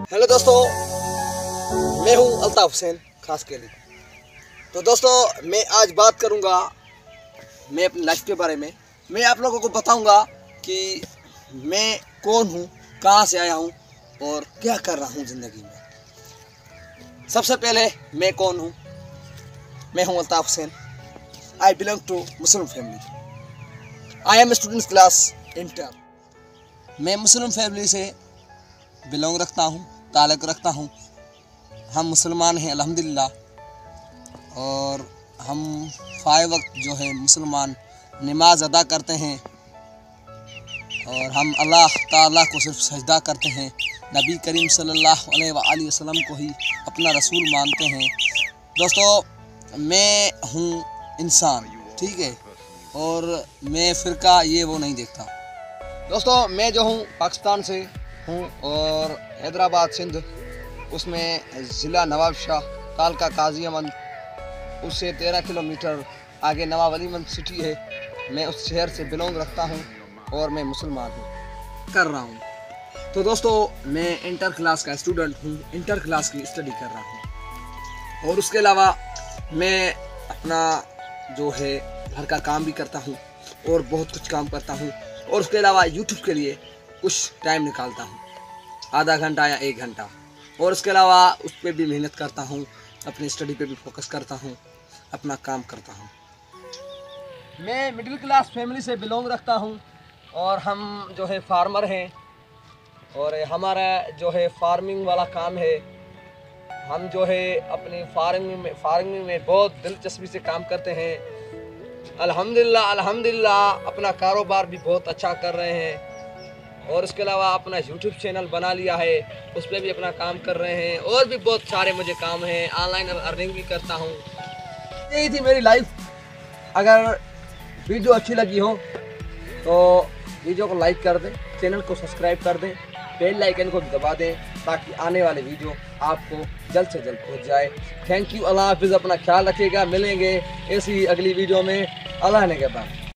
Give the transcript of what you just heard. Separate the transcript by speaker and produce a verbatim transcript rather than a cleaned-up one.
Speaker 1: Hello दोस्तों, मैं हूं अल्ताफ हुसैन खास के लिए। तो दोस्तों, मैं आज बात करूंगा मैं अपनी लाइफ के बारे में। मैं आप लोगों को बताऊंगा कि मैं कौन हूं, कहां से आया हूं और क्या कर रहा हूं ज़िंदगी में। सबसे पहले मैं कौन हूं। मैं हूं Altaf Hussain. I belong to Muslim family. I am student class inter. मैं मुस्लिम फैमिली से बिलोंग रखता हूँ, ताल्लुक़ रखता हूँ। हम मुसलमान हैं अल्हम्दुलिल्लाह, और हम फाइव वक्त जो है मुसलमान नमाज अदा करते हैं और हम अल्लाह ताला को सिर्फ सजदा करते हैं। नबी करीम सल्लल्लाहु अलैहि वसल्लम को ही अपना रसूल मानते हैं। दोस्तों, मैं हूँ इंसान, ठीक है, और मैं फ़िरका ये वो नहीं देखता। दोस्तों, मैं जो हूँ पाकिस्तान से हूँ और हैदराबाद सिंध, उसमें ज़िला नवाब शाह, तालका काजी अमन, उससे तेरह किलोमीटर आगे नवाब अली मंद सिटी है। मैं उस शहर से बिलोंग रखता हूँ और मैं मुसलमान हूँ कर रहा हूँ। तो दोस्तों, मैं इंटर क्लास का स्टूडेंट हूँ, इंटर क्लास की स्टडी कर रहा हूँ। और उसके अलावा मैं अपना जो है घर का काम भी करता हूँ और बहुत कुछ काम करता हूँ। और उसके अलावा यूट्यूब के लिए कुछ टाइम निकालता हूँ, आधा घंटा या एक घंटा। और उसके अलावा उस पर भी मेहनत करता हूँ, अपनी स्टडी पे भी फोकस करता हूँ, अपना काम करता हूँ। मैं मिडिल क्लास फैमिली से बिलोंग रखता हूँ और हम जो है फार्मर हैं और हमारा जो है फार्मिंग वाला काम है। हम जो है अपनी फार्मिंग में फार्मिंग में बहुत दिलचस्पी से काम करते हैं। अल्हम्दुलिल्लाह अल्हम्दुलिल्लाह अपना कारोबार भी बहुत अच्छा कर रहे हैं। और उसके अलावा अपना यूट्यूब चैनल बना लिया है, उस पर भी अपना काम कर रहे हैं। और भी बहुत सारे मुझे काम हैं, ऑनलाइन अर्निंग भी करता हूँ। यही थी मेरी लाइफ। अगर वीडियो अच्छी लगी हो तो वीडियो को लाइक कर दें, चैनल को सब्सक्राइब कर दें, बेल आइकन को दबा दें ताकि आने वाले वीडियो आपको जल्द से जल्द पहुँच जाए। Thank you. अल्लाह हाफिज़। अपना ख्याल रखिएगा। मिलेंगे ऐसी ही अगली वीडियो में। अल्लाह ने के बाद।